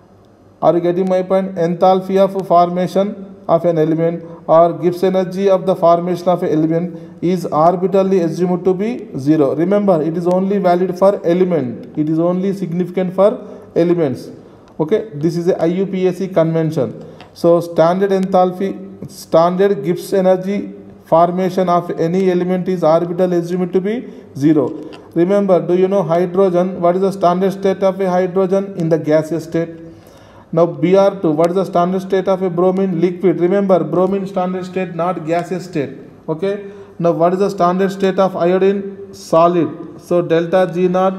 Speaker 1: are you getting my point? Enthalpy of formation of an element or Gibbs energy of the formation of an element is arbitrarily assumed to be zero. Remember, it is only valid for element. It is only significant for elements. Okay, this is a I U P A C convention. So standard enthalpy, standard Gibbs energy formation of any element is arbitrarily assumed to be zero. Remember, do you know hydrogen? What is the standard state of a hydrogen? In the gaseous state. Now B R two, what is the standard state of a bromine? Liquid. Remember, bromine standard state, not gaseous state. Okay. Now what is the standard state of iodine? Solid. So delta G naught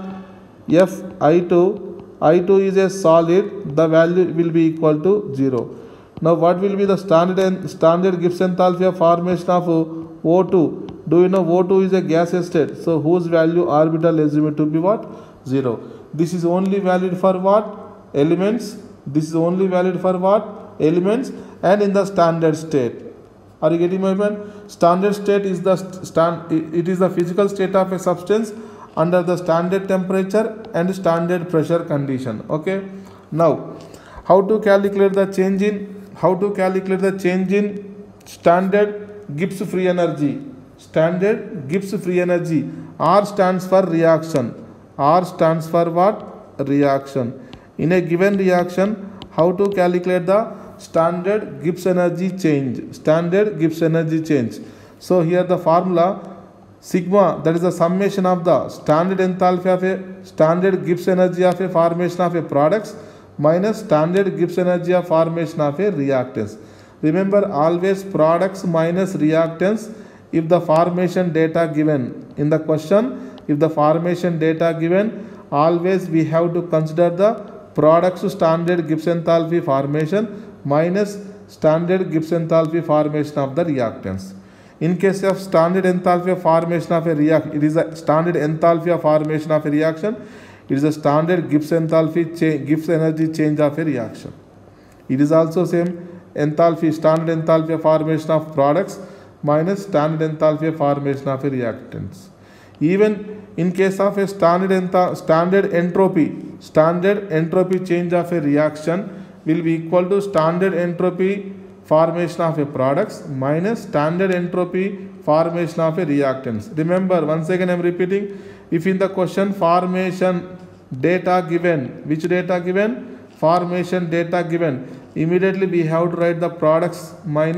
Speaker 1: F I two. I two is a solid. The value will be equal to zero. Now what will be the standard and standard Gibbs enthalpy of formation of O two? Do you know O two is a gaseous state? So whose value arbitrarily assumed to be what? Zero. This is only valid for what? Elements. This is only valid for what? Elements and in the standard state. Are you getting my point? Standard state is the stand. It is the physical state of a substance under the standard temperature and standard pressure condition. Okay. Now, how to calculate the change in? How to calculate the change in standard Gibbs free energy? Standard Gibbs free energy. R stands for reaction. R stands for what? Reaction. In a given reaction, how to calculate the standard Gibbs energy change? Standard Gibbs energy change. So here the formula sigma, that is the summation of the standard enthalpy of a standard Gibbs energy of a formation of a products minus standard Gibbs energy of formation of a reactants. Remember, always products minus reactants if the formation data given. In the question, if the formation data given, always we have to consider the products standard Gibbs enthalpy formation minus standard Gibbs enthalpy formation of the reactants. In case of standard enthalpy of formation of a react, it is a standard enthalpy of formation of a reaction. It is a standard Gibbs enthalpy Gibbs energy change of a reaction. It is also same enthalpy, standard enthalpy of formation of products minus standard enthalpy of formation of a reactants. Even in case of a standard standard entropy, standard entropy change of a reaction will be equal to standard entropy formation of a products minus standard entropy formation of a reactants. Remember, once again I am repeating, if in the question formation data given, which data given? Formation data given. Immediately we have to write the products minus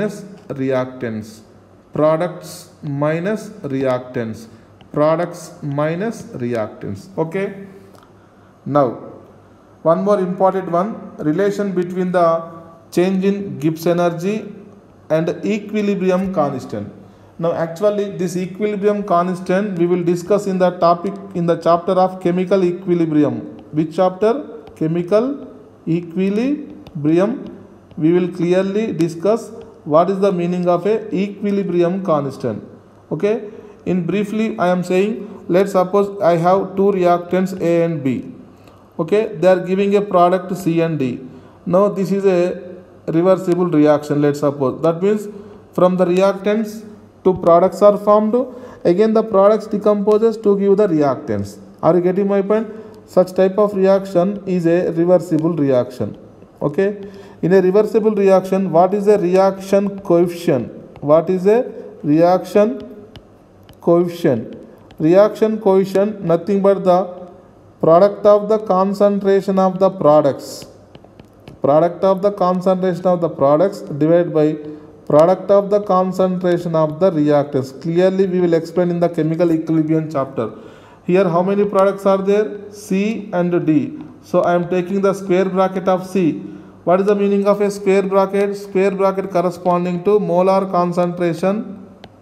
Speaker 1: reactants, products minus reactants, products minus reactants. Okay. Now, one more important one, relation between the change in Gibbs energy and equilibrium constant. Now, actually, this equilibrium constant we will discuss in the topic in the chapter of chemical equilibrium. Which chapter? Chemical equilibrium. We will clearly discuss what is the meaning of a equilibrium constant. Okay. In briefly, I am saying, let's suppose I have two reactants A and B. Okay, they are giving a product C and D. Now this is a reversible reaction, let's suppose. That means from the reactants two products are formed. Again the products decomposes to give the reactants. Are you getting my point? Such type of reaction is a reversible reaction. Okay. In a reversible reaction, what is a reaction coefficient? What is a reaction coefficient? Reaction coefficient nothing but the product of the concentration of the products, product of the concentration of the products divided by product of the concentration of the reactants. Clearly we will explain in the chemical equilibrium chapter. Here how many products are there? C and D. So I am taking the square bracket of C. What is the meaning of a square bracket? Square bracket corresponding to molar concentration,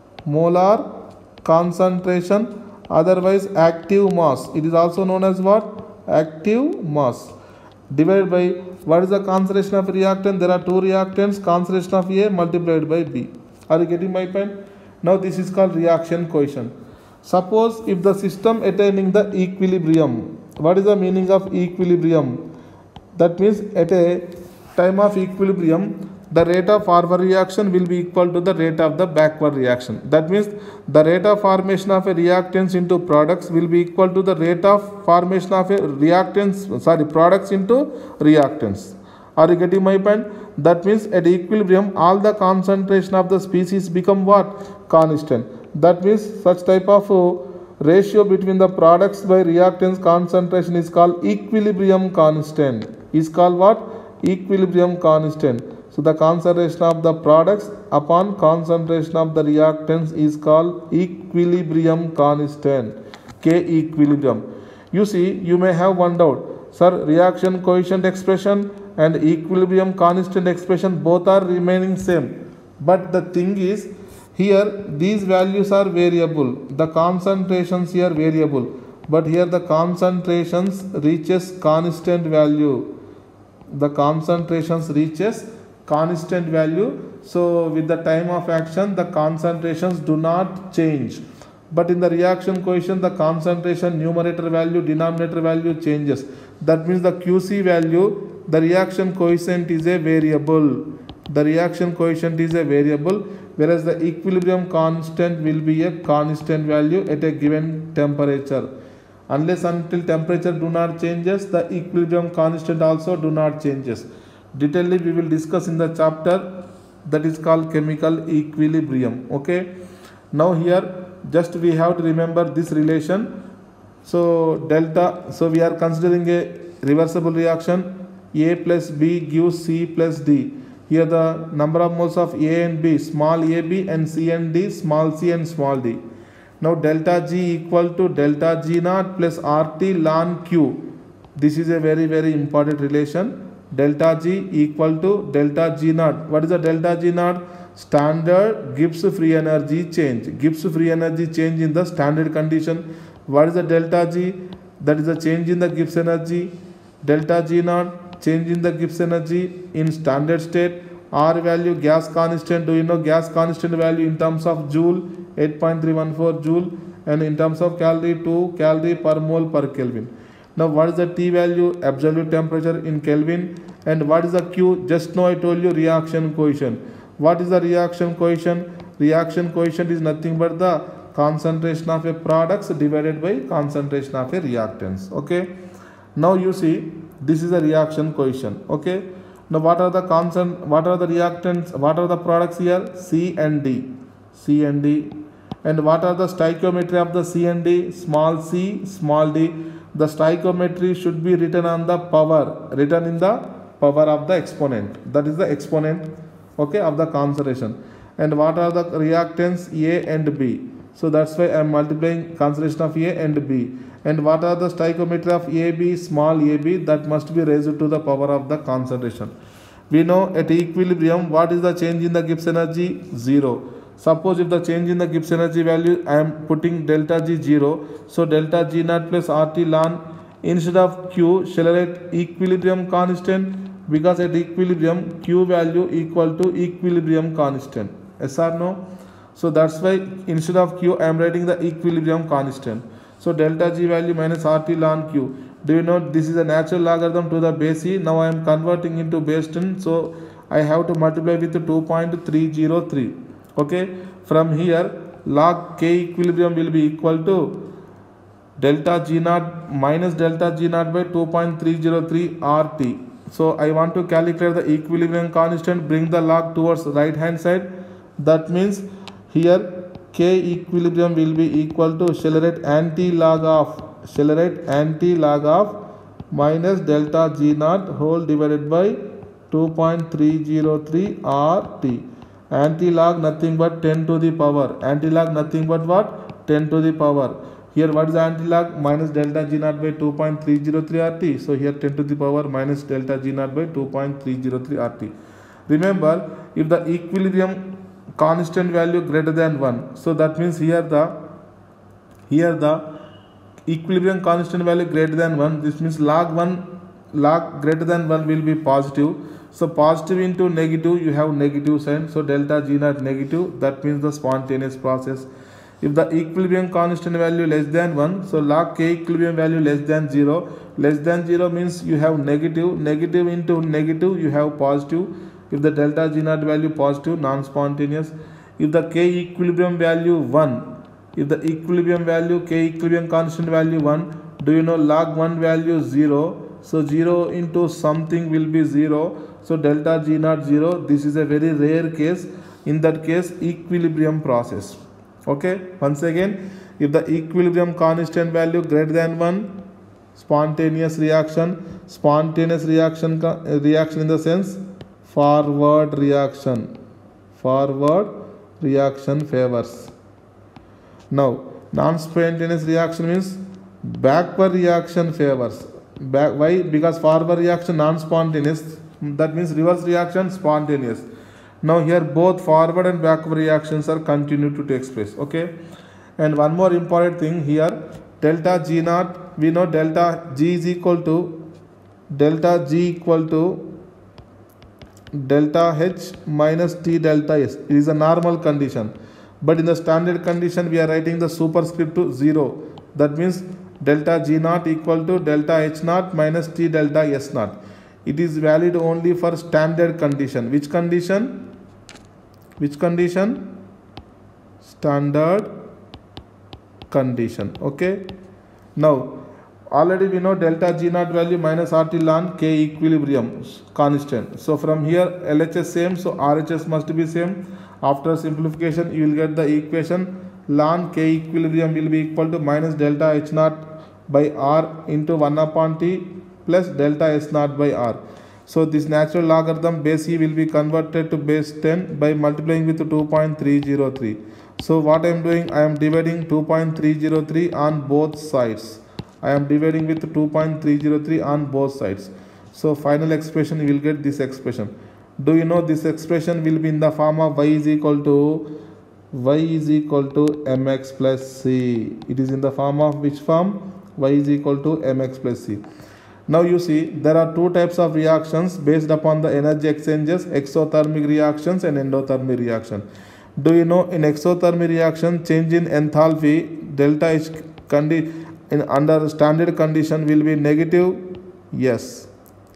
Speaker 1: molar concentration, otherwise active mass. It is also known as what? Active mass. Divided by what is the concentration of reactant? There are two reactants, concentration of A multiplied by B. Are you getting my point? Now this is called reaction coefficient. Suppose if the system attaining the equilibrium. What is the meaning of equilibrium? That means at a time of equilibrium, the rate of forward reaction will be equal to the rate of the backward reaction. That means the rate of formation of a reactants into products will be equal to the rate of formation of a reactants, sorry, products into reactants. Are you getting my point? That means at equilibrium, all the concentration of the species become what? Constant. That means such type of uh, ratio between the products by reactants concentration is called equilibrium constant. Is called what? Equilibrium constant. So the concentration of the products upon concentration of the reactants is called equilibrium constant. K equilibrium. You see, you may have one doubt. Sir, reaction coefficient expression and equilibrium constant expression both are remaining same. But the thing is, here these values are variable. The concentrations here variable. But here the concentrations reaches constant value. The concentrations reaches constant value. So with the time of action the concentrations do not change, but in the reaction coefficient the concentration numerator value denominator value changes. That means the Q C value, the reaction coefficient is a variable. The reaction coefficient is a variable, whereas the equilibrium constant will be a constant value at a given temperature. Unless until temperature do not changes, the equilibrium constant also do not changes. Detailedly we will discuss in the chapter that is called chemical equilibrium. Okay. Now here just we have to remember this relation. So delta, so we are considering a reversible reaction. A plus B gives C plus D. Here the number of moles of A and B, small a b, and C and D, small c and small d. Now delta G equal to delta G naught plus R T ln Q. This is a very very important relation. Delta G equal to delta G naught. What is the delta G naught? Standard Gibbs free energy change. Gibbs free energy change in the standard condition. What is the delta G? That is the change in the Gibbs energy. Delta G naught, change in the Gibbs energy in standard state. R value, gas constant. Do you know gas constant value in terms of joule? eight point three one four joule, and in terms of calorie, two calorie per mole per Kelvin. Now what is the T value? Absolute temperature in Kelvin. And what is the Q? Just now I told you reaction coefficient. What is the reaction coefficient? Reaction coefficient is nothing but the concentration of a products divided by concentration of a reactants. Okay. Now you see, this is the reaction coefficient. Okay. Now what are the concent what are the reactants? What are the products here? C and D. C and D. And what are the stoichiometry of the C and D? Small c, small d. The stoichiometry should be written on the power, written in the power of the exponent. That is the exponent, okay, of the concentration. And what are the reactants A and B? So that's why I am multiplying concentration of A and B. And what are the stoichiometry of A B, small a b? That must be raised to the power of the concentration. We know at equilibrium, what is the change in the Gibbs energy? Zero. Suppose if the change in the Gibbs energy value, I am putting delta G zero. So delta G naught plus R T ln, instead of Q, shall I write equilibrium constant? Because at equilibrium, Q value equal to equilibrium constant. Yes or no? So that's why instead of Q, I am writing the equilibrium constant. So delta G value minus R T ln Q. Do you know this is a natural logarithm to the base E? Now I am converting into base ten. So I have to multiply with two point three zero three. Okay. From here, log K equilibrium will be equal to delta G naught minus delta G naught by two point three zero three R T. So I want to calculate the equilibrium constant, bring the log towards right hand side. That means here K equilibrium will be equal to, shall I write anti-log of, shall I write anti-log of minus delta G naught whole divided by two point three zero three R T. Anti-log nothing but ten to the power. Anti-log nothing but what? ten to the power. Here what is the anti-log? Minus delta G naught by two point three zero three R T. So here ten to the power minus delta G naught by two point three zero three R T. Remember, if the equilibrium constant value greater than one, so that means here the here the equilibrium constant value greater than one, this means log one, log greater than one will be positive. So positive into negative, you have negative sign, so delta G naught negative, that means the spontaneous process. If the equilibrium constant value less than one, so log K equilibrium value less than zero, less than zero means you have negative, negative into negative, you have positive. If the delta G naught value positive, non-spontaneous. If the K equilibrium value one, if the equilibrium value, K equilibrium constant value one, do you know log one value zero? So zero into something will be zero. So delta G naught zero. This is a very rare case. In that case, equilibrium process. Okay. Once again, if the equilibrium constant value greater than one, spontaneous reaction. Spontaneous reaction, reaction in the sense forward reaction. Forward reaction favors. Now, non-spontaneous reaction means backward reaction favors. Back, why? Because forward reaction non-spontaneous. That means reverse reaction spontaneous. Now here both forward and backward reactions are continue to take place. Okay. And one more important thing here, delta G naught, we know delta G is equal to delta G equal to delta H minus T delta S. It is a normal condition. But in the standard condition, we are writing the superscript to zero. That means delta G naught equal to delta H naught minus T delta S naught. It is valid only for standard condition. Which condition? Which condition? Standard condition. Okay. Now, already we know delta G naught value minus R T ln K equilibrium constant. So from here L H S same, so R H S must be same. After simplification, you will get the equation ln K equilibrium will be equal to minus delta H naught by R into one upon T plus delta S naught by R. So this natural logarithm base E will be converted to base ten by multiplying with two point three zero three. So what I am doing, I am dividing two point three zero three on both sides. I am dividing with two point three zero three on both sides. So final expression, you will get this expression. Do you know this expression will be in the form of y is equal to y is equal to mx plus c. It is in the form of which form? Y is equal to mx plus c. Now you see there are two types of reactions based upon the energy exchanges, exothermic reactions and endothermic reaction. Do you know in exothermic reaction, change in enthalpy delta H condi in under standard condition will be negative? Yes.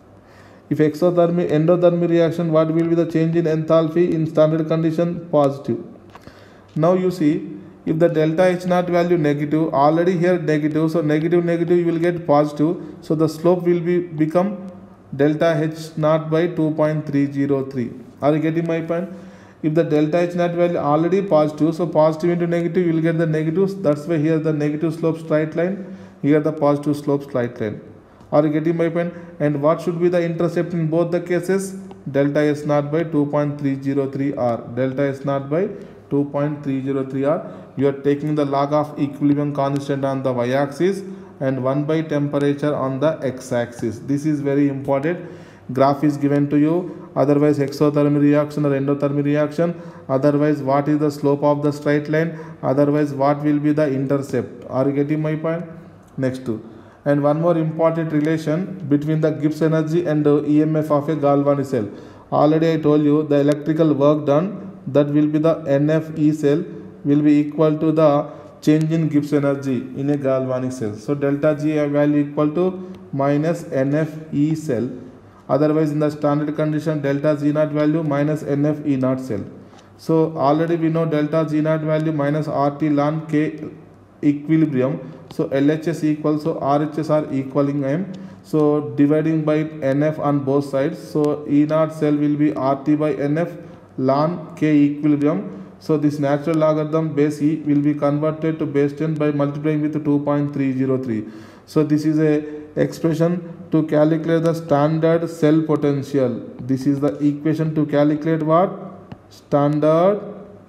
Speaker 1: If exothermic endothermic reaction, what will be the change in enthalpy in standard condition? Positive. Now you see, if the delta H naught value negative, already here negative, so negative negative you will get positive, so the slope will be become delta H naught by two point three zero three. Are you getting my point? If the delta H naught value already positive, so positive into negative you will get the negatives. That's why here the negative slope straight line, here the positive slope straight line. Are you getting my point? And what should be the intercept in both the cases? delta S naught by two point three zero three R. Delta S naught by two point three zero three R. You are taking the log of equilibrium constant on the y-axis and one by temperature on the x-axis. This is very important. Graph is given to you. Otherwise exothermic reaction or endothermic reaction. Otherwise what is the slope of the straight line. Otherwise what will be the intercept. Are you getting my point? Next two. And one more important relation between the Gibbs energy and the E M F of a galvanic cell. Already I told you the electrical work done, that will be the N F E cell will be equal to the change in Gibbs energy in a galvanic cell. So delta G value equal to minus N F E cell. Otherwise in the standard condition delta G naught value minus N F E naught cell. So already we know delta G naught value minus R T ln K equilibrium. So L H S equals, so R H S are equaling M. So dividing by N F on both sides. So E naught cell will be R T by N F ln K equilibrium. So this natural logarithm base E will be converted to base ten by multiplying with two point three zero three. So this is a expression to calculate the standard cell potential. This is the equation to calculate what? Standard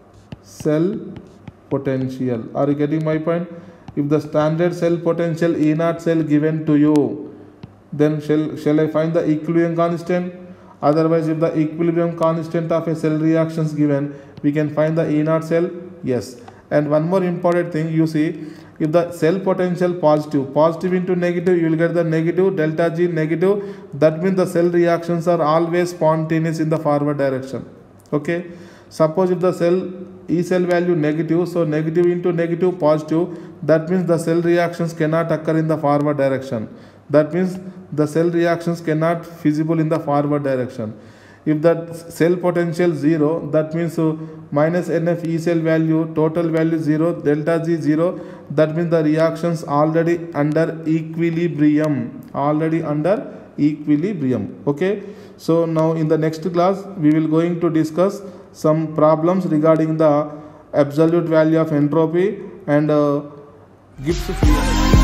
Speaker 1: cell potential. Are you getting my point? If the standard cell potential E naught cell given to you, then shall, shall I find the equilibrium constant? Otherwise if the equilibrium constant of a cell reaction is given, we can find the E naught cell. Yes. And one more important thing, you see, if the cell potential positive, positive into negative, you will get the negative, delta G negative. That means the cell reactions are always spontaneous in the forward direction. Okay. Suppose if the cell E cell value negative, so negative into negative positive, that means the cell reactions cannot occur in the forward direction. That means the cell reactions cannot feasible in the forward direction. If that cell potential zero, that means uh, minus N F E cell value, total value zero, delta G zero, that means the reactions already under equilibrium, already under equilibrium. Okay. So now in the next class, we will going to discuss some problems regarding the absolute value of entropy and uh, Gibbs field.